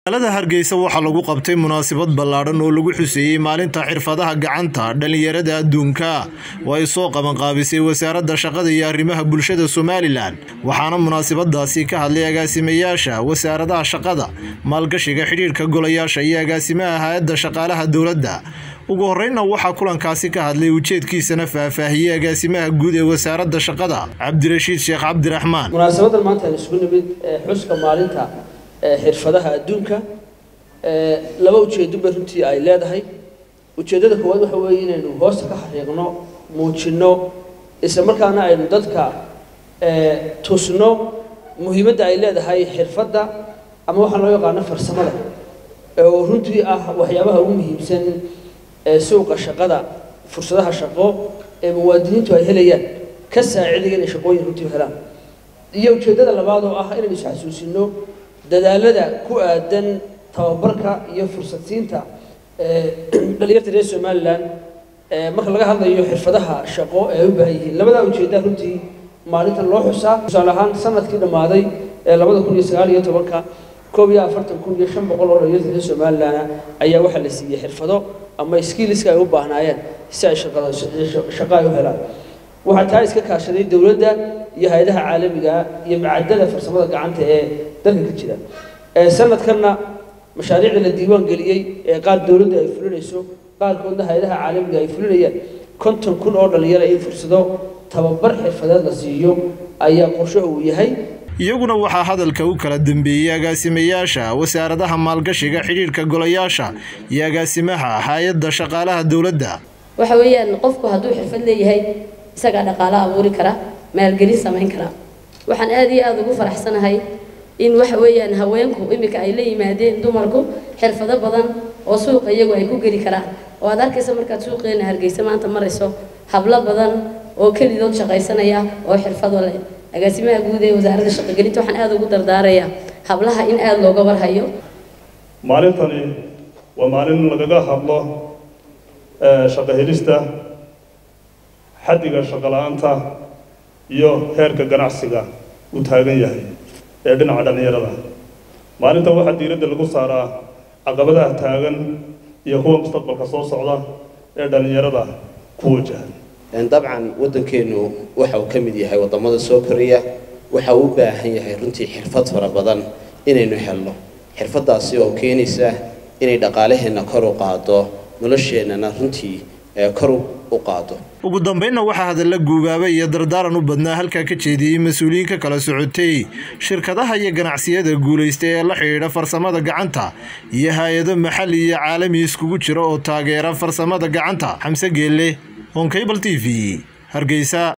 magaalada Hargeysa waxaa lagu qabtay munaasabad ballaaran oo lagu xuseeyay maalinta xirfadaha gacanta dhalinyarada adduunka oo ay soo qaban qaabisay wasaaradda shaqada iyo arrimaha bulshada Somaliland waxaana munaasabadaasi ka hadlay agaasimayaasha wasaaradda shaqada maalgashiga xiriirka golayaasha iyo agaasimaha hay'adda shaqaalaha dawladda ugu horreynna waxaa kulankaasi ka hadlay ujeedkiisana faahfaahiyay agaasimaha guud ee wasaaradda shaqada Cabdirashiid Sheekh Cabdiraxmaan munaasabadan maanta isku nimid xuska maalinta xirfadaha adduunka laba ujeedo runtii ay leedahay ujeedada koowaad waxa weeye inaynu hoosta ka xariiqno muujino isla markaana aynu dadka tusno muhiimadda ay leedahay xirfadda ama waxa loo yaqaan farsamada oo runtii ah waxyaabaha ugu muhiimsan suuqa shaqada fursadaha shaqo ee muwaadiniintu ay helayaan ka saacidaya inay shaqooyin runtii helaan iyo ujeedada labaad oo ah inaynu isxasuusino dadaalada ku aadan tababarka iyo fursadsiinta dhalinyarada reer Somaliland marka laga hadlayo xirfadaha shaqo ee u baahan yihiin labada ujeedada runtii maalinta loo xusaa tusaale ahaan sanadkii dhamaaday 2019 45,500 oo dhalinyarada reer Somaliland ayaa waxa la siiyay xirfado ama skills-ka ay u baahnaayeen si ay shaqo ay u helaan waxa taa iska kaashaday dawladda iyo hay'adaha caalamiga iyo macadada farsamada gacanta ee dalka ka jira sanadkanna mashaariicda la diiwaan galiyay ee qaar dawladda ay fulinayso qaarkoodna hay'adaha caalamiga ay fulinayaan 50,000 oo dhalinyaro ay fursado tababar xirfadeed la siiyo ayaa qorshe uu yahay iyaguna waxaa hadalka u kala dambeeyay agaasimayaasha wasaaradda maalgashiga xiriirka golayaasha iyo agaasimaha hay'adda shaqaalaha dawladda waxa weeyaan qofku hadduu xirfad leeyahay isaga dhaqaale abuuri kara maalgelin sameyn kara waxaan aad iyo aad ugu faraxsanahay in waxa weeyaan haweenku imika ay la yimaadeen dumarku xirfado badan oo suuqa iyagu ay ku gali karaan oo aad arkaysa markaad suuqeena Hargeysa maanta marayso hablo badan oo kalidood shaqaysanaya oo xirfado leh agaasimaha guud ee wasaaradda shaqagelinta waxaan aad ugu dardaarayaa hablaha in aad looga warhayo maalintani waa maalin lagaga hadlo shaqo helista xaddiga shaqo la'aanta iyo heerka ganacsiga uu taagan yahay ee dhinaca dhalinyarada maalinta waxaa diiradda lagu saaraa caqabadaha taagan iyo kuwa mustaqbalka soo socda ee dhalinyarada ku wajahan dabcan waddankeenu waxa uu ka mid yahay wadamada soo koraya waxa uu u baahan yahay runtii xirfad fara badan inaynu helno xirfadaasi oo keenaysa inay dhaqaalaheena kor u qaado nolosheenana runtii kor u qaado ugu dambeynna waxaa hadalla guubaabay iyo dardaaran u badnaa halka ka jeediyay mas'uuliyiin ka kala socotay shirkadaha iyo ganacsiyada guuleystay ee la xiriira farsamada gacanta iyo hay'ado maxalli iyo caalami iskugu jira oo taageera farsamada gacanta Xamse Geelle on Cable TV Hargeysa